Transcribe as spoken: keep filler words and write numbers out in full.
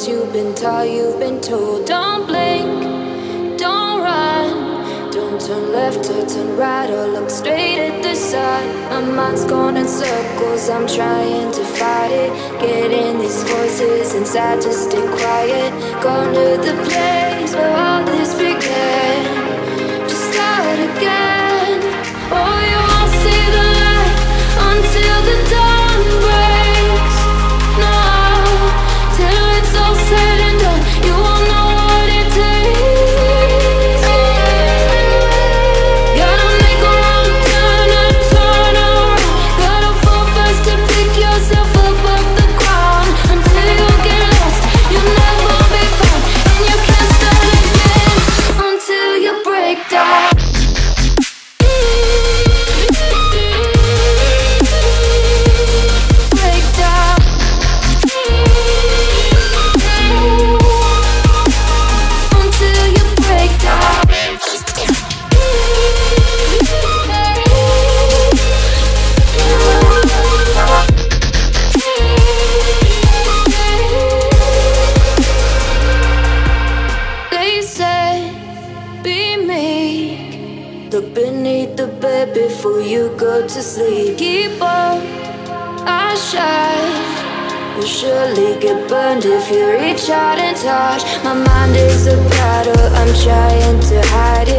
you've been taught, you've been told. Don't blink, don't run, don't turn left or turn right or look straight at the sun. My mind's going in circles, I'm trying to fight it. Getting these voices inside to stay quiet. Going to the place where all this began. Just start again. Oh, you won't see the light until the dawn breaks. No, till it's all said and done, you won't know what it takes. Gotta make a wrong turn and turn around. Gotta fall fast to pick yourself up off the ground. Until you get lost, you'll never be found. And you can't start again until you break down. Look beneath the bed before you go to sleep. Keep on, I shine. You'll surely get burned if you reach out and touch. My mind is a battle, I'm trying to hide